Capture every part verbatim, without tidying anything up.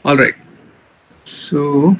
All right. So,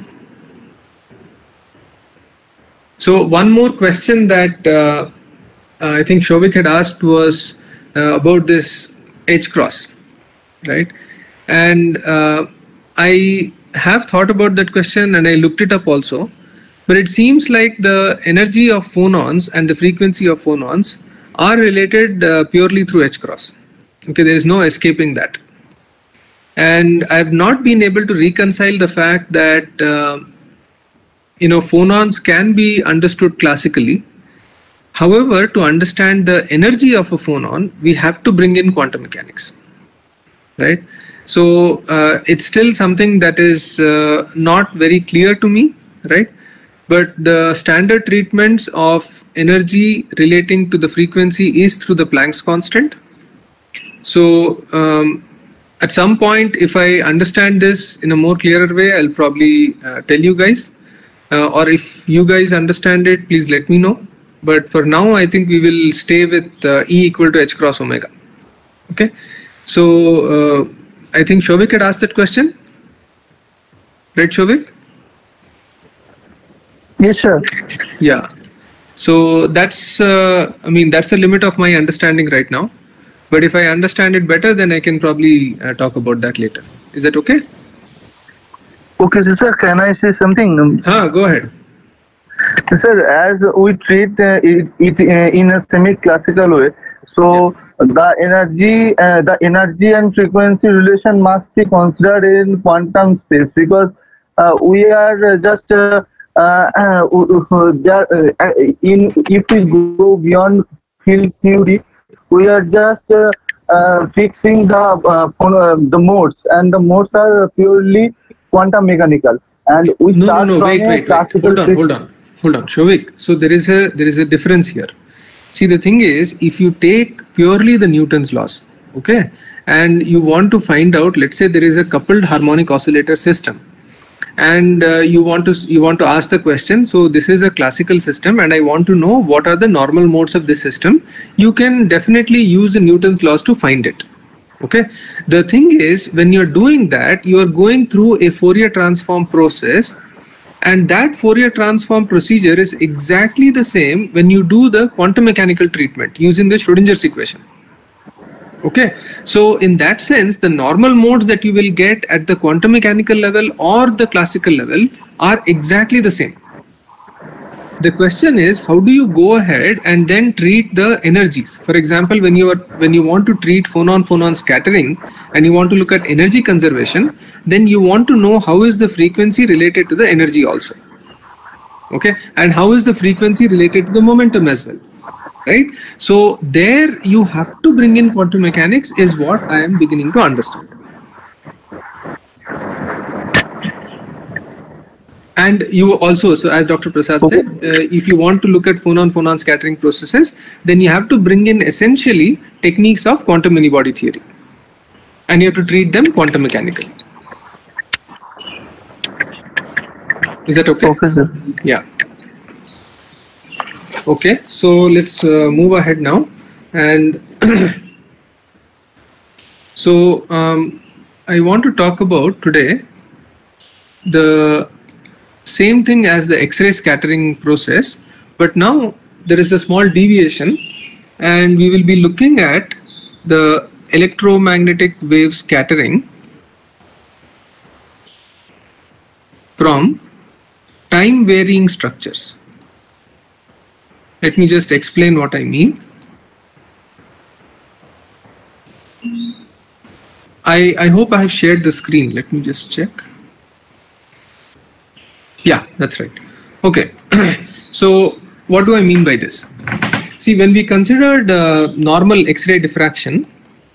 so one more question that uh, I think Shovik had asked was uh, about this H cross, right? And uh, I have thought about that question and I looked it up also, but it seems like the energy of phonons and the frequency of phonons are related uh, purely through H cross. Okay, there is no escaping that. And I've not been able to reconcile the fact that uh, you know, phonons can be understood classically. However, to understand the energy of a phonon, we have to bring in quantum mechanics, right? So uh, it's still something that is uh, not very clear to me, right? But the standard treatments of energy relating to the frequency is through the Planck's constant. So um, at some point, if I understand this in a more clearer way, I'll probably uh, tell you guys. Uh, or if you guys understand it, please let me know. But for now, I think we will stay with uh, E equal to H cross omega. Okay. So uh, I think Shovik had asked that question. Right, Shovik? Yes, sir. Yeah. So that's, uh, I mean, that's the limit of my understanding right now. But if I understand it better, then I can probably uh, talk about that later. Is that okay? Okay, so sir, can I say something? Ah, go ahead. Sir, as we treat uh, it, it uh, in a semi-classical way, so yeah. the energy, uh, the energy and frequency relation must be considered in quantum space, because uh, we are just uh, uh, uh, in if we go beyond field theory, we are just uh, uh, fixing the uh, the modes, and the modes are purely quantum mechanical. And we no, start no, no, from wait, wait, wait. Hold on, hold on, hold on, Shovik. So there is a there is a difference here. See, the thing is, if you take purely the Newton's laws, okay, and you want to find out, let's say there is a coupled harmonic oscillator system, and uh, you want to you want to ask the question, so this is a classical system and I want to know what are the normal modes of this system, you can definitely use the Newton's laws to find it. Okay, the thing is, when you're doing that, you are going through a Fourier transform process, and that Fourier transform procedure is exactly the same when you do the quantum mechanical treatment using the Schrodinger's equation. Okay, so in that sense, the normal modes that you will get at the quantum mechanical level or the classical level are exactly the same. The question is, how do you go ahead and then treat the energies? For example, when you are when you want to treat phonon-phonon scattering and you want to look at energy conservation, then you want to know how is the frequency related to the energy also. Okay, and how is the frequency related to the momentum as well. Right? So there you have to bring in quantum mechanics is what I am beginning to understand. And you also, so as Doctor Prasad okay. said, uh, if you want to look at phonon-phonon scattering processes, then you have to bring in essentially techniques of quantum many-body theory. And you have to treat them quantum mechanically. Is that okay? Okay, sir. Yeah. Okay, so let's uh, move ahead now. And so um, I want to talk about today the same thing as the X-ray scattering process, but now there is a small deviation, and we will be looking at the electromagnetic wave scattering from time varying structures. Let me just explain what I mean. I, I hope I have shared the screen. Let me just check. Yeah, that's right. Okay. So what do I mean by this? See, when we considered uh, normal X-ray diffraction,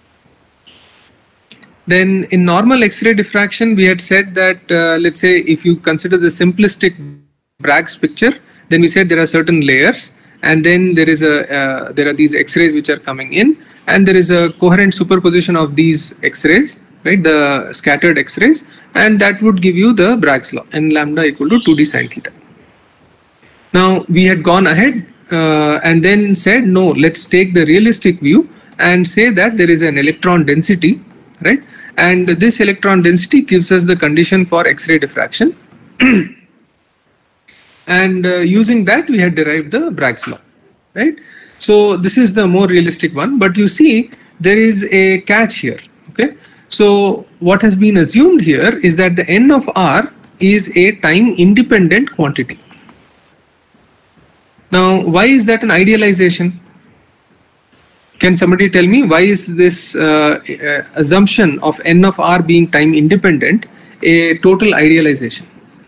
then in normal X-ray diffraction, we had said that, uh, let's say, if you consider the simplistic Bragg's picture, then we said there are certain layers, and then there is a uh, there are these X-rays which are coming in, and there is a coherent superposition of these X-rays, right, the scattered X-rays, and that would give you the Bragg's law, n lambda equal to two d sine theta. Now we had gone ahead uh, and then said, no, let's take the realistic view and say that there is an electron density, right, and this electron density gives us the condition for X-ray diffraction. And uh, using that we had derived the Bragg's law, right? So this is the more realistic one, but you see there is a catch here, okay? So what has been assumed here is that the N of R is a time independent quantity. Now why is that an idealization? Can somebody tell me why is this uh, uh, assumption of N of R being time independent a total idealization?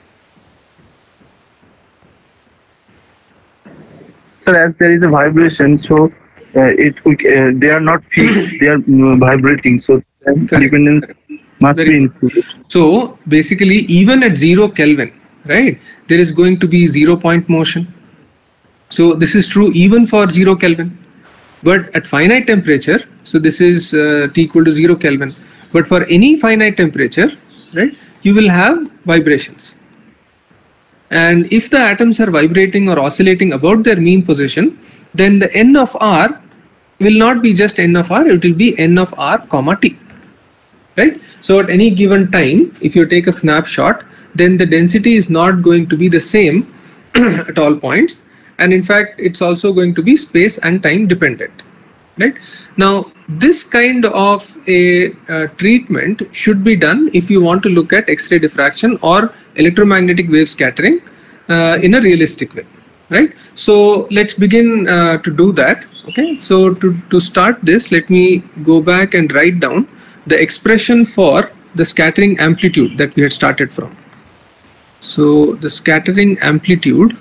Sir, as there is a vibration, so uh, it uh, they are not fixed, they are uh, vibrating, so independence must Very be good. included. So basically even at zero Kelvin, right, there is going to be zero point motion. So this is true even for zero Kelvin. But at finite temperature, so this is uh, T equal to zero Kelvin. But for any finite temperature, right, you will have vibrations. And if the atoms are vibrating or oscillating about their mean position, then the N of R will not be just N of R, it will be N of R comma T, right? So at any given time, if you take a snapshot, then the density is not going to be the same at all points. And in fact, it's also going to be space and time dependent, right? Now, this kind of a uh, treatment should be done if you want to look at X-ray diffraction or electromagnetic wave scattering uh, in a realistic way, right? So let's begin uh, to do that, okay? So to, to start this, let me go back and write down the expression for the scattering amplitude that we had started from. So the scattering amplitude,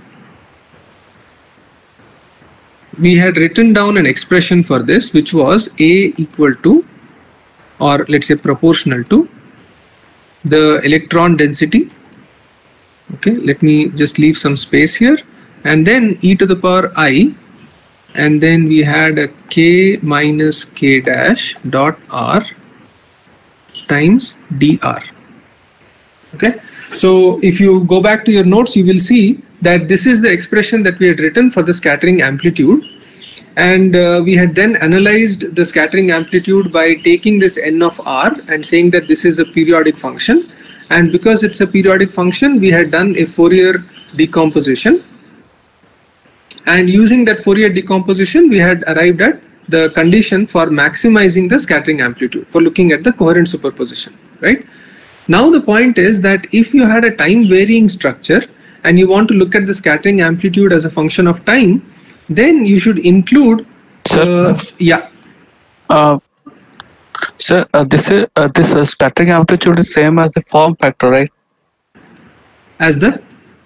we had written down an expression for this which was A equal to, or let's say proportional to, the electron density. Okay, let me just leave some space here, and then e to the power I, and then we had a k minus k dash dot r times dr. Okay, so if you go back to your notes, you will see that this is the expression that we had written for the scattering amplitude, and uh, we had then analyzed the scattering amplitude by taking this N of R and saying that this is a periodic function, and because it's a periodic function, we had done a Fourier decomposition, and using that Fourier decomposition we had arrived at the condition for maximizing the scattering amplitude for looking at the coherent superposition, right? Now the point is that if you had a time varying structure and you want to look at the scattering amplitude as a function of time, then you should include, Sir, uh, yeah. Uh, sir, uh, this is uh, this uh, scattering amplitude is same as the form factor, right? As the,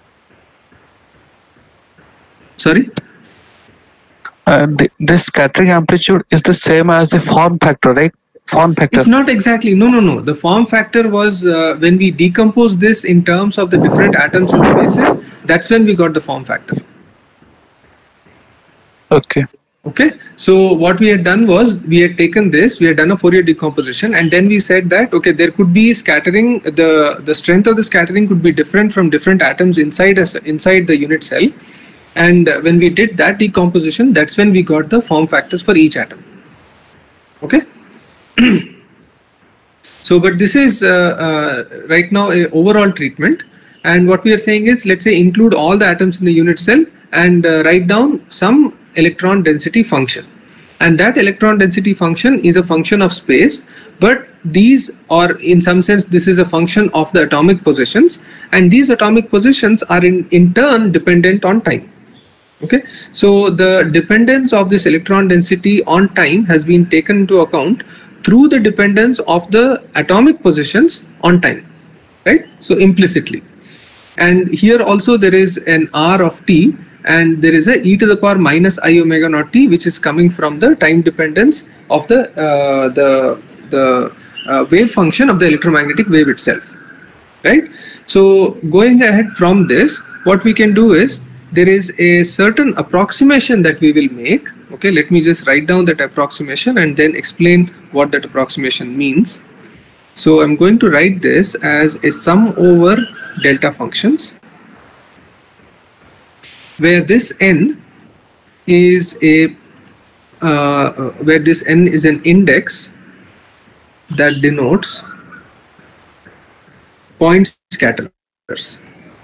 sorry? Uh, the, this scattering amplitude is the same as the form factor, right? Form factor. It's not exactly, no, no, no. The form factor was uh, when we decompose this in terms of the different atoms in the basis, that's when we got the form factor. Okay. Okay, so what we had done was we had taken this, we had done a Fourier decomposition, and then we said that okay, there could be scattering, the the strength of the scattering could be different from different atoms inside us, inside the unit cell, and when we did that decomposition, that's when we got the form factors for each atom. Okay. So, but this is uh, uh, right now a overall treatment, and what we are saying is, let's say include all the atoms in the unit cell and uh, write down some electron density function, and that electron density function is a function of space, but these are in some sense this is a function of the atomic positions, and these atomic positions are in in turn dependent on time. Okay, so the dependence of this electron density on time has been taken into account through the dependence of the atomic positions on time, right? So implicitly, and here also there is an R of t, and there is a e to the power minus I omega naught t, which is coming from the time dependence of the uh, the the uh, wave function of the electromagnetic wave itself, right? So going ahead from this, what we can do is, there is a certain approximation that we will make. Okay, let me just write down that approximation and then explain what that approximation means. So I'm going to write this as a sum over delta functions, where this n is a uh, where this n is an index that denotes point scatterers.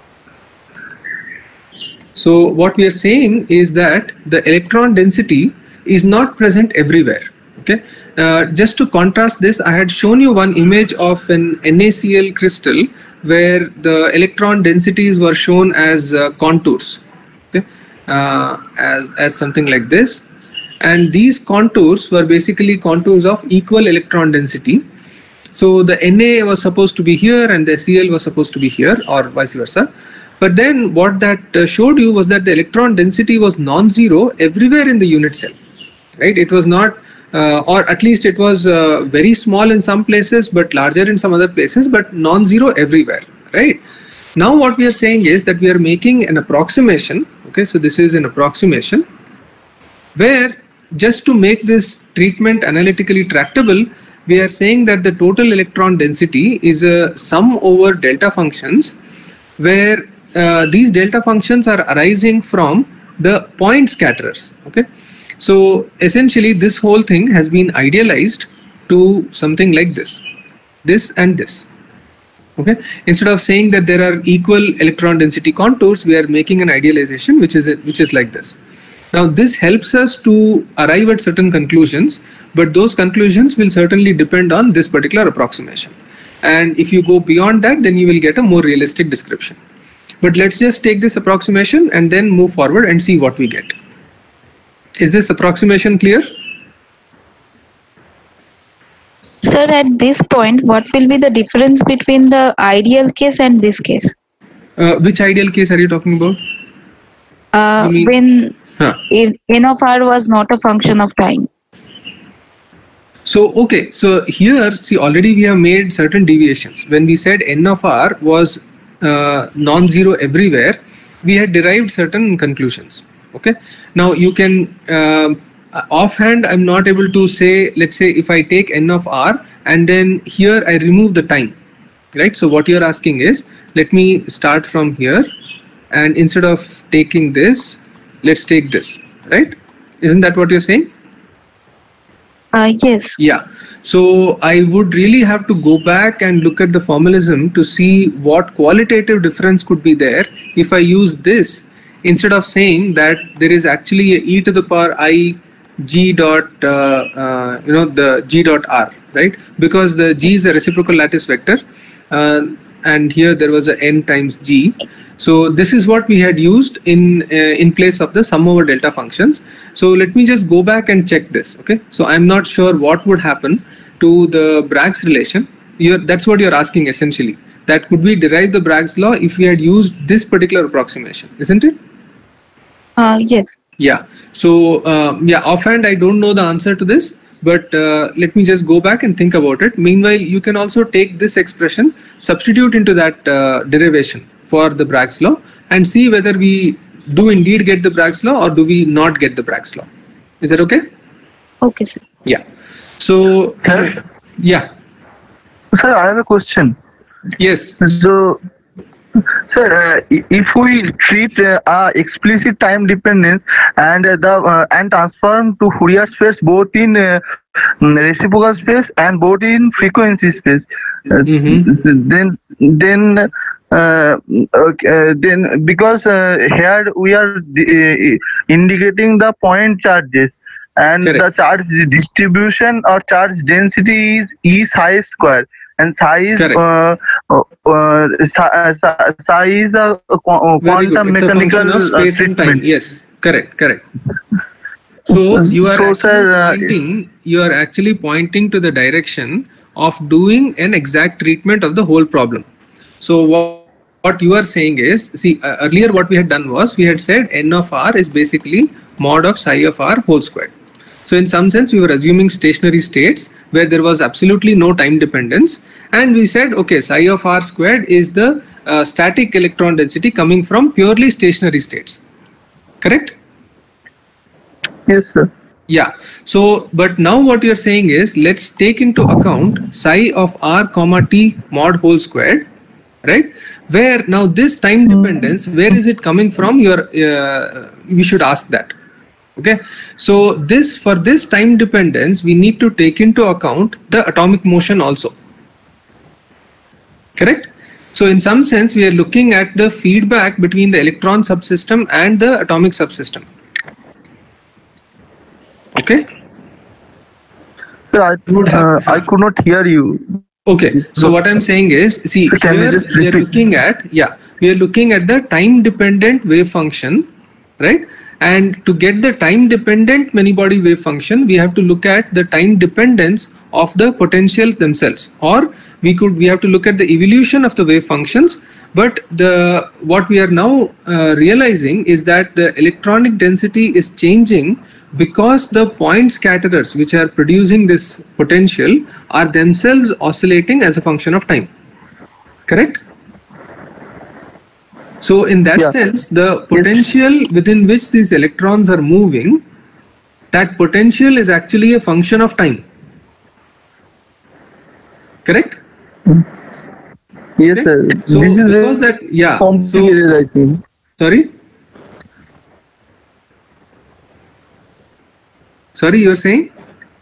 So what we are saying is that the electron density is not present everywhere. Okay. Uh, just to contrast this, I had shown you one image of an NaCl crystal where the electron densities were shown as uh, contours, okay, uh, as, as something like this. And these contours were basically contours of equal electron density. So the Na was supposed to be here and the Cl was supposed to be here, or vice versa. But then what that uh, showed you was that the electron density was non-zero everywhere in the unit cell, right? It was not, uh, or at least it was uh, very small in some places, but larger in some other places, but non-zero everywhere, right? Now what we are saying is that we are making an approximation, okay? So this is an approximation where, just to make this treatment analytically tractable, we are saying that the total electron density is a sum over delta functions, where uh, these delta functions are arising from the point scatterers. Okay, so essentially this whole thing has been idealized to something like this, this and this. Okay, instead of saying that there are equal electron density contours, we are making an idealization which is which is like this. Now this helps us to arrive at certain conclusions, but those conclusions will certainly depend on this particular approximation. And if you go beyond that, then you will get a more realistic description. But let's just take this approximation and then move forward and see what we get. Is this approximation clear? Sir, at this point, what will be the difference between the ideal case and this case? Uh, which ideal case are you talking about? Uh, You mean- when Huh. if n of r was not a function of time. So, okay, so here, see, already we have made certain deviations. When we said n of r was uh, non-zero everywhere, we had derived certain conclusions. Okay, now you can, uh, offhand, I'm not able to say, let's say if I take n of r and then here I remove the time, right? So what you're asking is, let me start from here, and instead of taking this, let's take this, right? Isn't that what you're saying? Uh, yes. Yeah. So I would really have to go back and look at the formalism to see what qualitative difference could be there if I use this instead of saying that there is actually a e to the power I g dot, uh, uh, you know, the g dot r, right? Because the g is a reciprocal lattice vector, uh, and here there was a n times g. So this is what we had used in uh, in place of the sum over delta functions. So let me just go back and check this. Okay, so I'm not sure what would happen to the Bragg's relation. You're, that's what you're asking essentially. That could we derive the Bragg's law if we had used this particular approximation, isn't it? Uh, yes. Yeah. So um, yeah, offhand I don't know the answer to this, but uh, let me just go back and think about it. Meanwhile, you can also take this expression, substitute into that uh, derivation for the Bragg's law and see whether we do indeed get the Bragg's law or do we not get the Bragg's law. Is that okay? Okay, sir. Yeah. So, Sir? yeah. Sir, I have a question. Yes. So, sir, uh, if we treat uh, uh, explicit time dependence and uh, the uh, and transform to Fourier space both in uh, reciprocal space and both in frequency space, uh, Mhm. then then. Uh, okay, uh, then because uh, here we are uh, indicating the point charges and Correct. the charge distribution or charge density is E psi square and psi is Correct. uh, uh, uh, psi, uh, psi- psi is a, a qu- uh, Very good. quantum It's a function mechanical of uh, space and time. treatment. Yes. Correct. Correct. So you are So, actually sir, uh, pointing. You are actually pointing to the direction of doing an exact treatment of the whole problem. So what? What you are saying is, see, uh, earlier what we had done was we had said n of r is basically mod of psi of r whole squared. So in some sense, we were assuming stationary states where there was absolutely no time dependence. And we said, okay, psi of r squared is the uh, static electron density coming from purely stationary states. Correct? Yes, sir. Yeah. So, but now what you're saying is, let's take into account psi of r comma t mod whole squared, right? Where now this time dependence, where is it coming from? Your uh, we should ask that. Okay, so this for this time dependence we need to take into account the atomic motion also. Correct? So in some sense, we are looking at the feedback between the electron subsystem and the atomic subsystem. Okay. Sir, I, uh, I could not hear you. Okay. So what I'm saying is, see, Can you here just we are repeat? looking at, yeah, we are looking at the time-dependent wave function, right? And to get the time-dependent many-body wave function, we have to look at the time dependence of the potentials themselves, or we could we have to look at the evolution of the wave functions. But the what we are now uh, realizing is that the electronic density is changing because the point scatterers which are producing this potential are themselves oscillating as a function of time. Correct? So in that Yeah. sense, the potential within which these electrons are moving, that potential is actually a function of time. Correct? Yes, Okay. sir. So this is because very that, yeah. complicated, So, I think. sorry? Sorry, you're saying?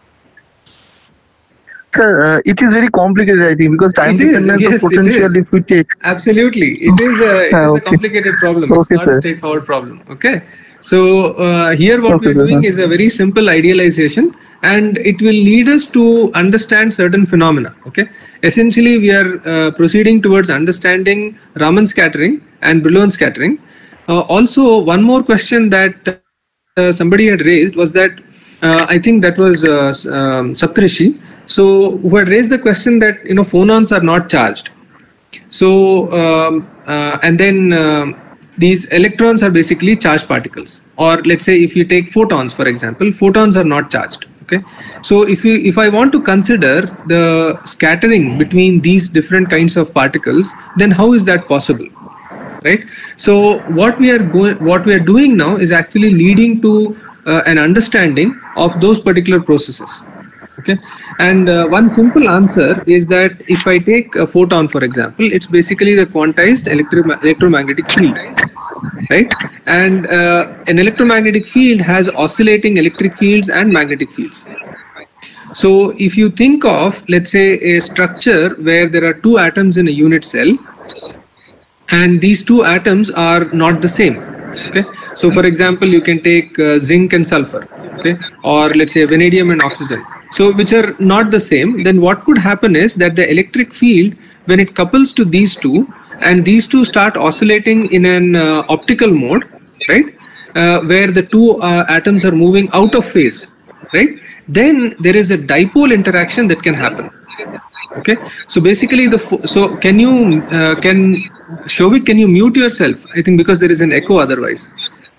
Sir, uh, it is very complicated, I think, because time It is, dependence yes, of it potential, is. if we take. Absolutely, it is a it Ah, is a okay. complicated problem. It's Okay, not a sir. straightforward problem. Okay, so uh, here what Okay, we're sir. doing is a very simple idealization, and it will lead us to understand certain phenomena. Okay, essentially we are uh, proceeding towards understanding Raman scattering and Brillouin scattering. Uh, also, one more question that uh, somebody had raised was that uh, I think that was uh, um, Saptarishi. So who had raised the question that you know phonons are not charged. So um, uh, and then um these electrons are basically charged particles. Or let's say if you take photons, for example, photons are not charged. Okay. So if you if I want to consider the scattering between these different kinds of particles, then how is that possible? Right. So what we are going, what we are doing now is actually leading to uh, an understanding of those particular processes. Okay, and uh, one simple answer is that if I take a photon, for example, it's basically the quantized electro electromagnetic field, right? And uh, an electromagnetic field has oscillating electric fields and magnetic fields. So if you think of, let's say, a structure where there are two atoms in a unit cell, and these two atoms are not the same. Okay, so for example, you can take uh, zinc and sulfur, okay, or let's say vanadium and oxygen. So which are not the same, then what could happen is that the electric field, when it couples to these two, and these two start oscillating in an uh, optical mode, right, uh, where the two uh, atoms are moving out of phase, right, then there is a dipole interaction that can happen. Okay, so basically the so can you uh, can Shovik, can you mute yourself? I think because there is an echo otherwise.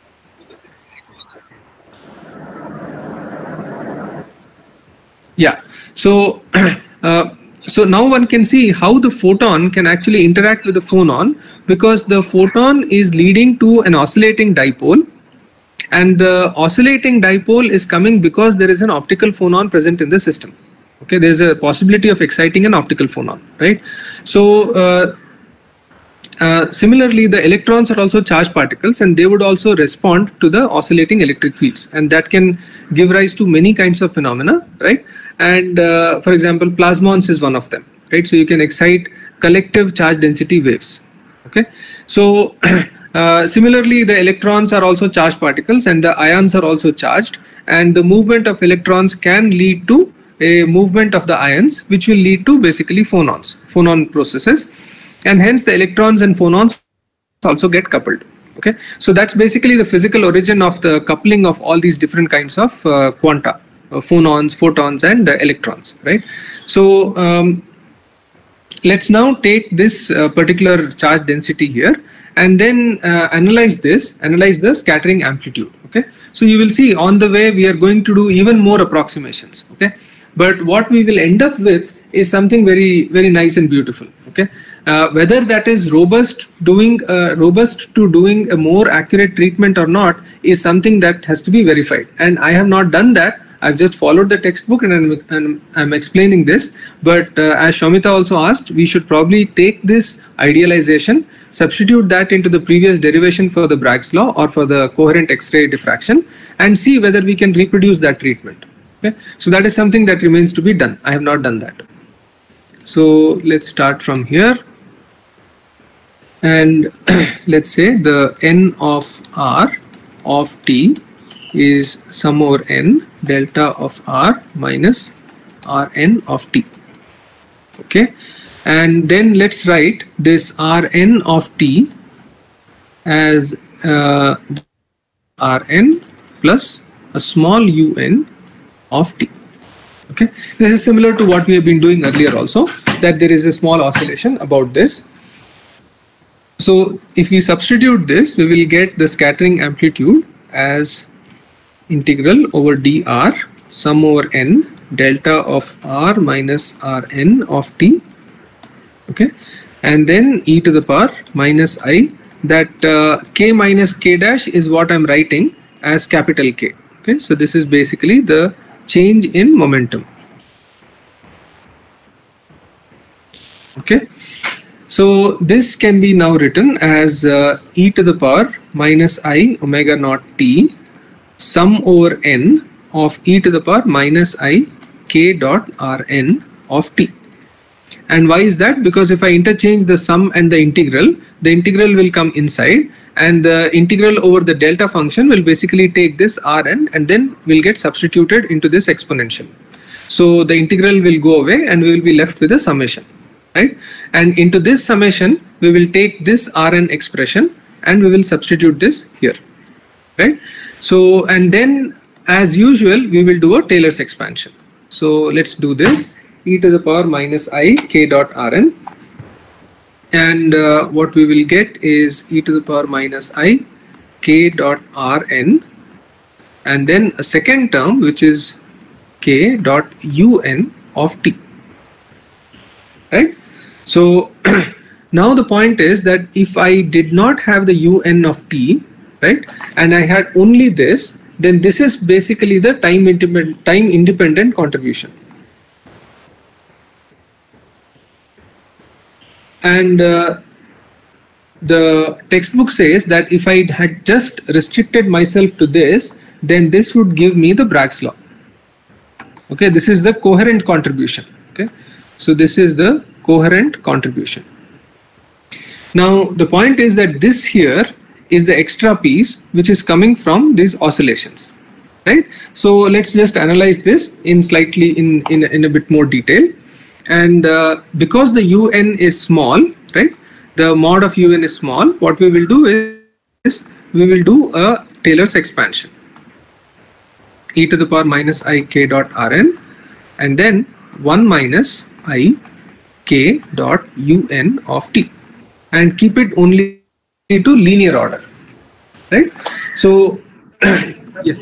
Yeah, so uh, so now one can see how the photon can actually interact with the phonon, because the photon is leading to an oscillating dipole, and the oscillating dipole is coming because there is an optical phonon present in the system. Okay, there is a possibility of exciting an optical phonon, right? So uh, uh, similarly, the electrons are also charged particles, and they would also respond to the oscillating electric fields, and that can give rise to many kinds of phenomena, right? And uh, for example, plasmons is one of them, right? So you can excite collective charge density waves. Okay, so uh, similarly, the electrons are also charged particles, and the ions are also charged, and the movement of electrons can lead to a movement of the ions, which will lead to basically phonons, phonon processes, and hence the electrons and phonons also get coupled. Okay, so that's basically the physical origin of the coupling of all these different kinds of uh, quanta, uh, phonons, photons, and uh, electrons, right? So um, let's now take this uh, particular charge density here, and then uh, analyze this, analyze the scattering amplitude. Okay, so you will see on the way we are going to do even more approximations. Okay, but what we will end up with is something very, very nice and beautiful. Okay, uh, whether that is robust doing uh, robust to doing a more accurate treatment or not is something that has to be verified, and I have not done that. I've just followed the textbook, and I'm, and I'm explaining this. But uh, as Shomita also asked, we should probably take this idealization, substitute that into the previous derivation for the Bragg's law or for the coherent X-ray diffraction, and see whether we can reproduce that treatment. Okay, so that is something that remains to be done. I have not done that. So let's start from here. and let's say the n of r of t is sum over n delta of r minus Rn of t. Okay, and then let's write this Rn of t as uh, Rn plus a small un of t. Okay, this is similar to what we have been doing earlier also, that there is a small oscillation about this. So if we substitute this, we will get the scattering amplitude as integral over dr sum over n delta of r minus Rn of t. Okay, and then e to the power minus I, that uh, k minus k dash is what I'm writing as capital K. Okay, so this is basically the change in momentum. Okay, so this can be now written as uh, e to the power minus I omega naught t sum over n of e to the power minus I k dot Rn of t. And why is that? Because if I interchange the sum and the integral, the integral will come inside, and the integral over the delta function will basically take this Rn and then will get substituted into this exponential. So the integral will go away and we will be left with a summation, right? And into this summation, we will take this Rn expression and we will substitute this here, right? So, and then as usual, we will do a Taylor's expansion. So let's do this. E to the power minus I k dot Rn, and uh, what we will get is e to the power minus I k dot Rn, and then a second term which is k dot un of t, right? So now the point is that if I did not have the un of t, right, and I had only this, then this is basically the time independent time independent contribution. And uh, the textbook says that if I had just restricted myself to this, then this would give me the Bragg's law. Okay, this is the coherent contribution. Okay, so this is the coherent contribution. Now the point is that this here is the extra piece which is coming from these oscillations, right? So let's just analyze this in slightly in in, in a bit more detail. And uh, because the un is small, right, the mod of un is small, what we will do is we will do a Taylor's expansion, e to the power minus I k dot Rn, and then one minus I k dot un of t, and keep it only to linear order, right? So yeah.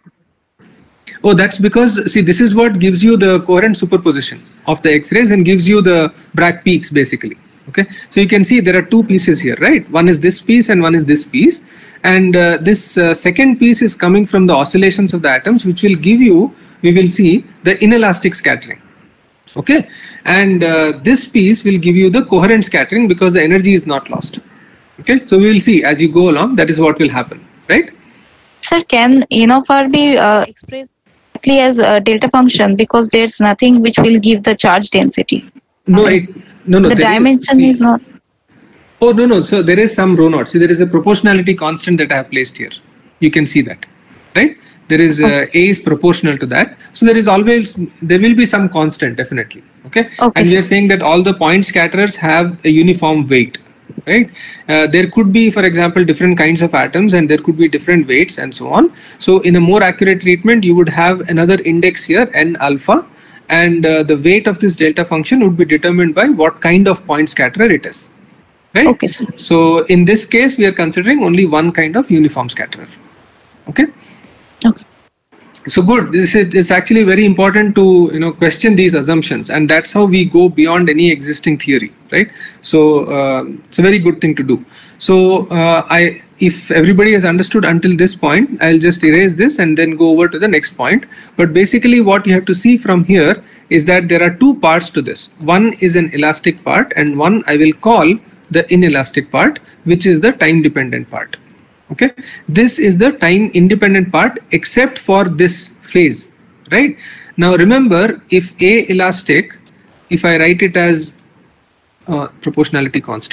Oh, that's because, see, this is what gives you the coherent superposition of the X-rays and gives you the Bragg peaks basically. Okay, so you can see there are two pieces here, right? One is this piece and one is this piece, and uh, this uh, second piece is coming from the oscillations of the atoms, which will give you, we will see, the inelastic scattering. Okay, and uh, this piece will give you the coherent scattering because the energy is not lost. Okay, so we will see as you go along, that is what will happen, right? Sir, can n of r be uh, expressed as a delta function, because there's nothing which will give the charge density? No, it, no, no. The dimension is, is not. Oh, no, no. So there is some rho naught. See, there is a proportionality constant that I have placed here. You can see that, right? There is uh, okay. A is proportional to that. So there is always, there will be some constant, definitely. Okay. Okay, and sir. we are saying that all the point scatterers have a uniform weight, right? Uh, there could be, for example, different kinds of atoms, and there could be different weights and so on. So in a more accurate treatment, you would have another index here, n alpha, and uh, the weight of this delta function would be determined by what kind of point scatterer it is, right? Okay, sir. So in this case, we are considering only one kind of uniform scatterer. Okay. Okay. So good. This is, it's actually very important to, you know, question these assumptions, and that's how we go beyond any existing theory, right? So uh, it's a very good thing to do. So uh, I, if everybody has understood until this point, I'll just erase this and then go over to the next point. But basically, what you have to see from here is that there are two parts to this. One is an elastic part, and one I will call the inelastic part, which is the time dependent part. Okay, this is the time independent part except for this phase, right? Now remember, if A elastic, if I write it as uh, proportionality constant,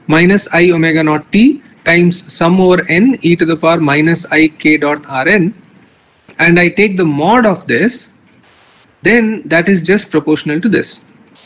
minus I omega naught t times sum over n e to the power minus I k dot Rn, and I take the mod of this, then that is just proportional to this.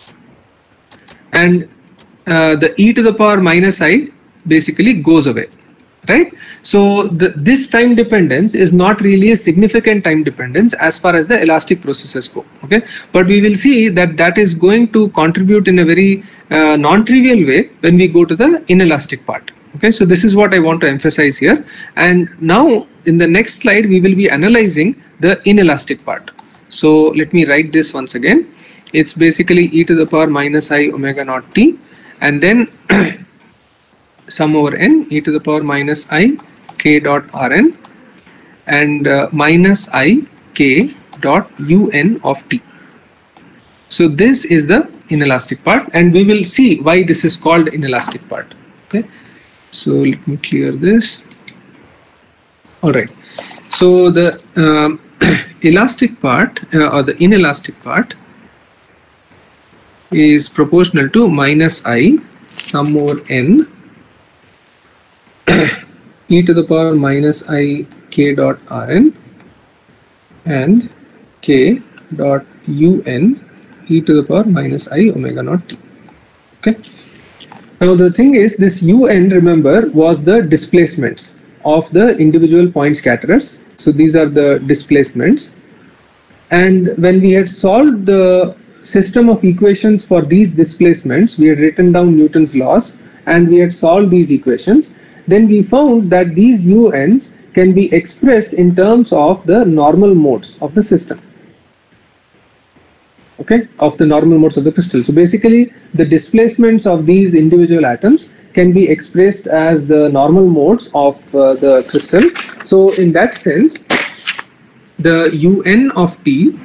And uh, the e to the power minus I basically goes away, right? So the, this time dependence is not really a significant time dependence as far as the elastic processes go, okay? But we will see that that is going to contribute in a very uh, non-trivial way when we go to the inelastic part, okay? So this is what I want to emphasize here. And now in the next slide, we will be analyzing the inelastic part. So let me write this once again. It's basically e to the power minus I omega naught t, and then sum over n e to the power minus I k dot Rn, and uh, minus I k dot Un of t. So this is the inelastic part, and we will see why this is called inelastic part. Okay, so let me clear this. All right, so the um, elastic part uh, or the inelastic part is proportional to minus I sum over n e to the power minus I k dot Rn and k dot Un e to the power minus I omega naught t. Okay. Now the thing is, this Un, remember, was the displacements of the individual point scatterers. So these are the displacements, and when we had solved the system of equations for these displacements, we had written down Newton's laws and we had solved these equations. Then we found that these U Ns can be expressed in terms of the normal modes of the system, okay, of the normal modes of the crystal. So basically the displacements of these individual atoms can be expressed as the normal modes of uh, the crystal. So in that sense, the Un of t,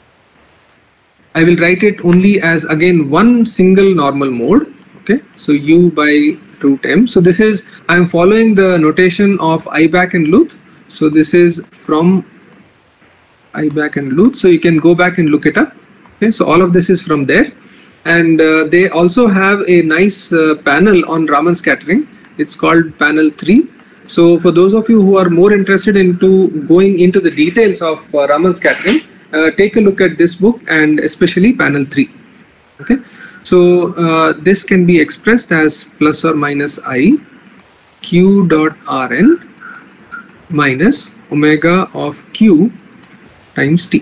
I will write it only as again one single normal mode. Okay, so U by root m. So this is, I am following the notation of Ibach and Luth. So this is from Ibach and Luth. So you can go back and look it up. Okay, so all of this is from there, and uh, they also have a nice uh, panel on Raman scattering. It's called panel three. So for those of you who are more interested into going into the details of uh, Raman scattering, uh, take a look at this book, and especially panel three. Okay, so uh, this can be expressed as plus or minus I q dot Rn minus omega of q times t.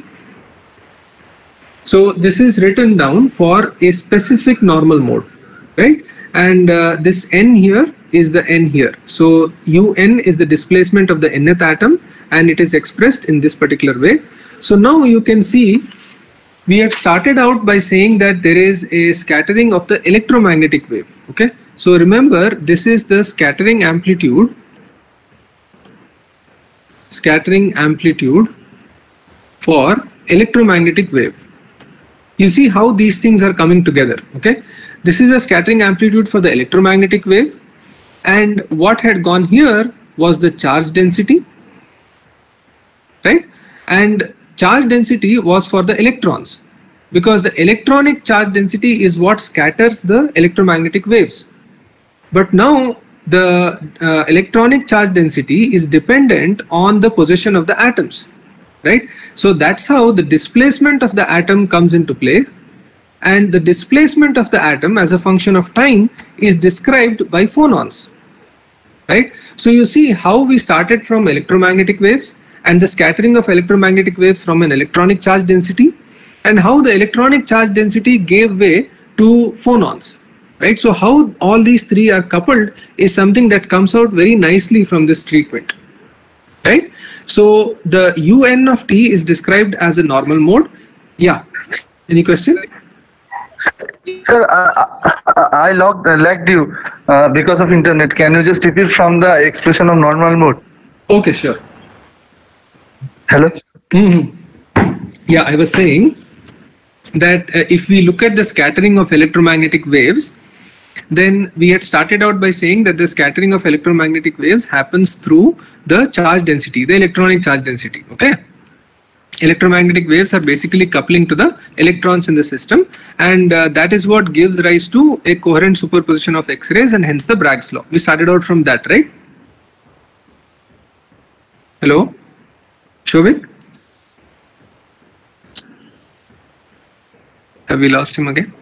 So this is written down for a specific normal mode, right? And uh, this n here is the n here. So Un is the displacement of the nth atom, and it is expressed in this particular way. So now you can see we had started out by saying that there is a scattering of the electromagnetic wave. Okay, so remember, this is the scattering amplitude, scattering amplitude for electromagnetic wave. You see how these things are coming together. Okay, this is a scattering amplitude for the electromagnetic wave, and what had gone here was the charge density, right? And charge density was for the electrons, because the electronic charge density is what scatters the electromagnetic waves. But now the uh, electronic charge density is dependent on the position of the atoms, right? So that's how the displacement of the atom comes into play, and the displacement of the atom as a function of time is described by phonons, right? So you see how we started from electromagnetic waves and the scattering of electromagnetic waves from an electronic charge density, and how the electronic charge density gave way to phonons, right? So how all these three are coupled is something that comes out very nicely from this treatment, right? So the Un of t is described as a normal mode. Yeah, any question? Sir, uh, I logged, uh, lagged you uh, because of internet. Can you just repeat from the expression of normal mode? Okay, sure. Hello? Mm-hmm. Yeah, I was saying that uh, if we look at the scattering of electromagnetic waves, then we had started out by saying that the scattering of electromagnetic waves happens through the charge density, the electronic charge density. Okay, electromagnetic waves are basically coupling to the electrons in the system, and uh, that is what gives rise to a coherent superposition of X-rays, and hence the Bragg's law. We started out from that, right? Hello, Shovik? Have we lost him again?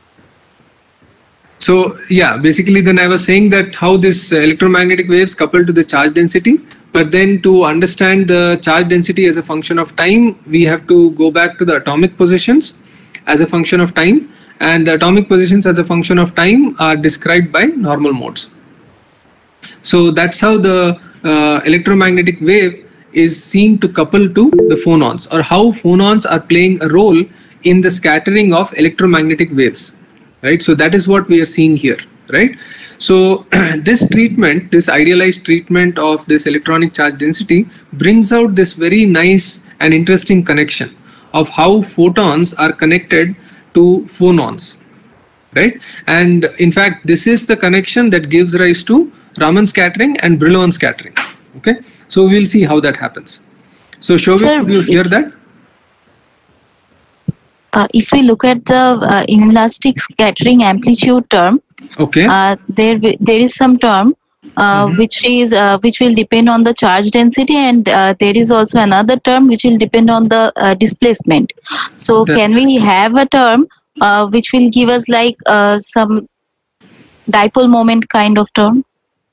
So yeah, basically then I was saying that how this electromagnetic waves couple to the charge density, but then to understand the charge density as a function of time, we have to go back to the atomic positions as a function of time, and the atomic positions as a function of time are described by normal modes. So that's how the uh, electromagnetic wave is seen to couple to the phonons, or how phonons are playing a role in the scattering of electromagnetic waves. Right, so that is what we are seeing here, right? So this treatment, this idealized treatment of this electronic charge density brings out this very nice and interesting connection of how photons are connected to phonons, right? And in fact, this is the connection that gives rise to Raman scattering and Brillouin scattering. Okay, so we'll see how that happens. So Shovik, could you hear that? Uh, if we look at the uh, inelastic scattering amplitude term, okay, uh, there there is some term uh, mm-hmm. which is uh, which will depend on the charge density, and uh, there is also another term which will depend on the uh, displacement. So okay. Can we have a term uh, which will give us like uh, some dipole moment kind of term?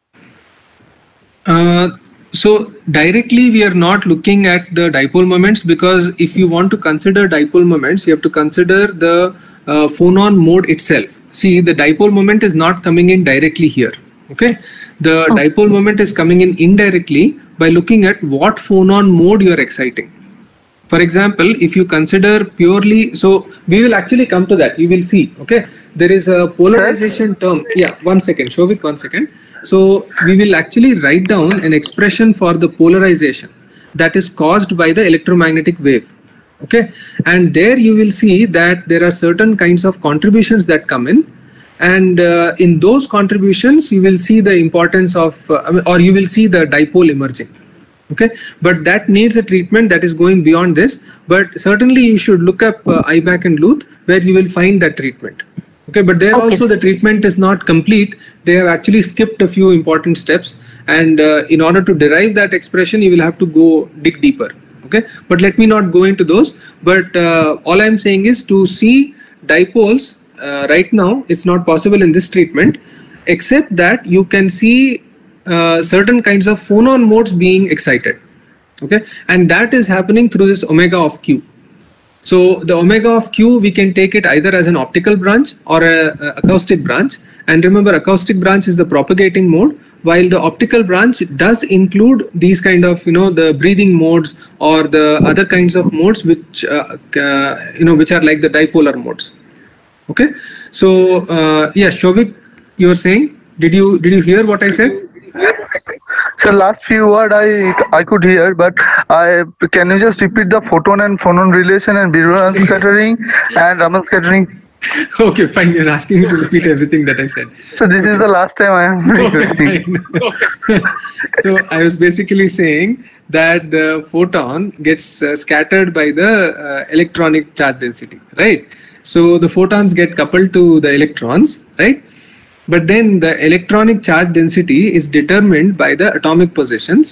Uh, So directly we are not looking at the dipole moments, because if you want to consider dipole moments, you have to consider the uh, phonon mode itself. See, the dipole moment is not coming in directly here. Okay, the oh. dipole moment is coming in indirectly by looking at what phonon mode you are exciting. For example, if you consider purely, so we will actually come to that, you will see. Okay, there is a polarization term. Yeah, one second, Shovik, one second. So we will actually write down an expression for the polarization that is caused by the electromagnetic wave. Okay, and there you will see that there are certain kinds of contributions that come in, and uh, in those contributions you will see the importance of, uh, or you will see the dipole emerging. Okay, but that needs a treatment that is going beyond this, but certainly you should look up uh, Ibach and Luth, where you will find that treatment. Okay, but there okay. also the treatment is not complete. They have actually skipped a few important steps, and uh, in order to derive that expression you will have to go dig deeper. Okay, but let me not go into those, but uh, all I'm saying is to see dipoles uh, right now it's not possible in this treatment, except that you can see Uh, certain kinds of phonon modes being excited. Okay, and that is happening through this omega of Q. So the omega of Q, we can take it either as an optical branch or a, a acoustic branch, and remember, acoustic branch is the propagating mode, while the optical branch does include these kind of, you know, the breathing modes or the other kinds of modes which uh, uh, you know, which are like the dipolar modes. Okay, so uh, yes, Shovik, you were saying, did you did you hear what I said? So last few word I I could hear, but I can you just repeat the photon and phonon relation and Brillouin scattering and Raman scattering? Okay, fine. You're asking me to repeat everything that I said. So this is the last time I am requesting. So I was basically saying that the photon gets uh, scattered by the uh, electronic charge density, right? So the photons get coupled to the electrons, right? But then the electronic charge density is determined by the atomic positions,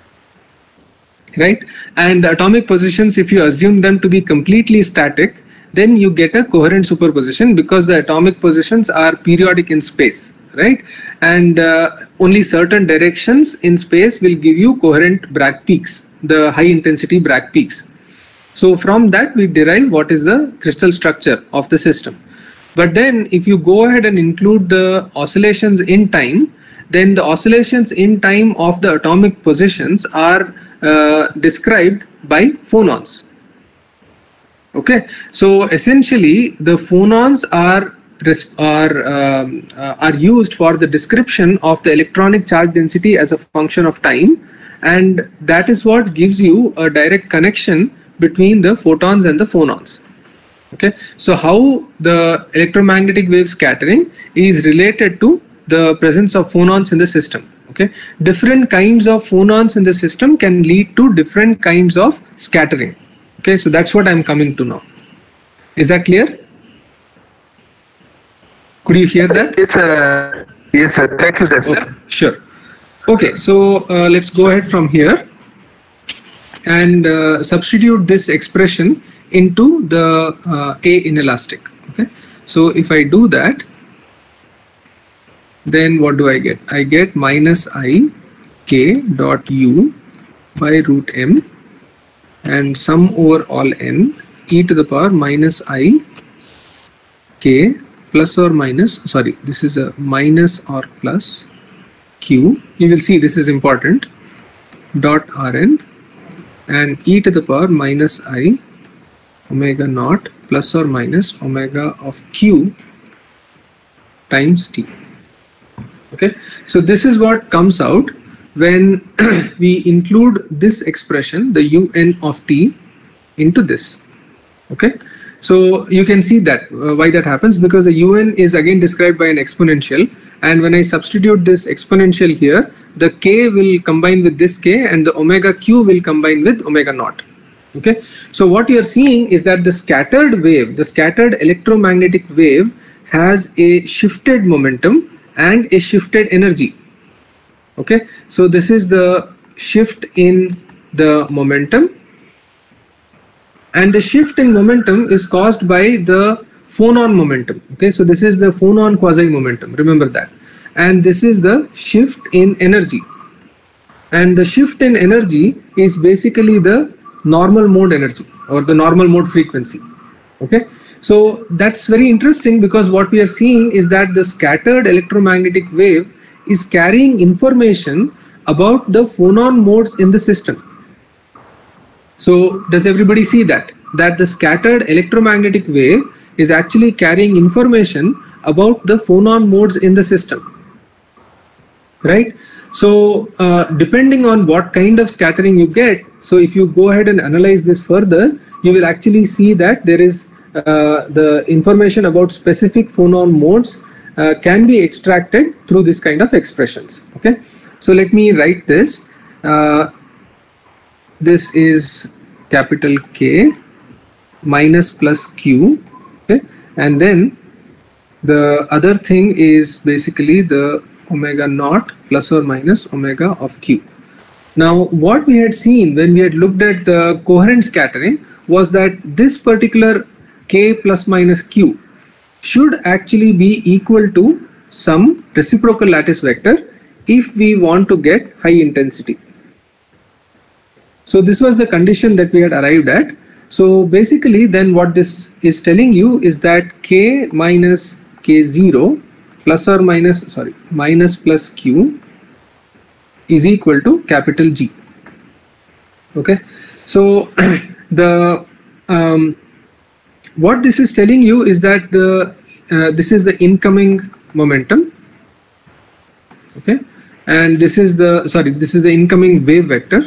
right? And the atomic positions, if you assume them to be completely static, then you get a coherent superposition, because the atomic positions are periodic in space, right? And uh, only certain directions in space will give you coherent Bragg peaks, the high intensity Bragg peaks. So from that we derive what is the crystal structure of the system. But then if you go ahead and include the oscillations in time, then the oscillations in time of the atomic positions are uh, described by phonons. Okay, so essentially the phonons are are um, uh, are used for the description of the electronic charge density as a function of time, and that is what gives you a direct connection between the photons and the phonons. Okay, so how the electromagnetic wave scattering is related to the presence of phonons in the system. Okay, different kinds of phonons in the system can lead to different kinds of scattering. Okay, so that's what I'm coming to now. Is that clear? Could you hear that? Yes, sir. Yes, sir. Thank you, sir. Okay, sure. Okay, so uh, let's go ahead from here and uh, substitute this expression into the uh, A inelastic. Okay, so if I do that, then what do I get? I get minus I k dot u by root m and sum over all n e to the power minus I k plus or minus, sorry, this is a minus or plus q, you will see this is important, dot rn and e to the power minus I omega naught plus or minus omega of q times t. Okay, so this is what comes out when we include this expression, the un of t, into this. Okay, so you can see that uh, why that happens, because the un is again described by an exponential, and when I substitute this exponential here, the k will combine with this k and the omega q will combine with omega naught. Okay, so what you are seeing is that the scattered wave, the scattered electromagnetic wave, has a shifted momentum and a shifted energy. Okay, so this is the shift in the momentum, and the shift in momentum is caused by the phonon momentum. Okay, so this is the phonon quasi momentum, remember that, and this is the shift in energy, and the shift in energy is basically the normal mode energy or the normal mode frequency. Okay, so that's very interesting, because what we are seeing is that the scattered electromagnetic wave is carrying information about the phonon modes in the system. So does everybody see that? That the scattered electromagnetic wave is actually carrying information about the phonon modes in the system, right? So uh, depending on what kind of scattering you get, so if you go ahead and analyze this further, you will actually see that there is uh, the information about specific phonon modes uh, can be extracted through this kind of expressions. Okay, so let me write this. Uh, this is capital K minus plus Q. Okay, and then the other thing is basically the omega naught plus or minus omega of Q. Now what we had seen when we had looked at the coherent scattering was that this particular K plus minus Q should actually be equal to some reciprocal lattice vector if we want to get high intensity. So this was the condition that we had arrived at. So basically then what this is telling you is that K minus K zero plus or minus, sorry, minus plus Q is equal to capital G. Okay, so the um, what this is telling you is that the uh, this is the incoming momentum. Okay, and this is the, sorry, this is the incoming wave vector,